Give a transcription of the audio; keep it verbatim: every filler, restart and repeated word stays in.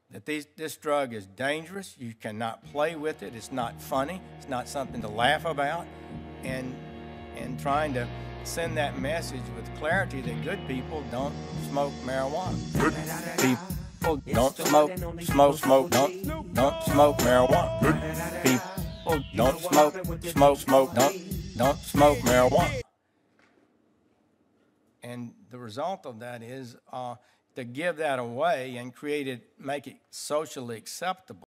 that these, this drug is dangerous. You cannot play with it. It's not funny. It's not something to laugh about. And, and trying to send that message with clarity that good people don't smoke marijuana. Good people don't smoke, smoke, smoke, don't, don't smoke marijuana. Good people don't smoke, smoke, smoke, don't, don't smoke marijuana. And the result of that is uh, to give that away and create it, make it socially acceptable.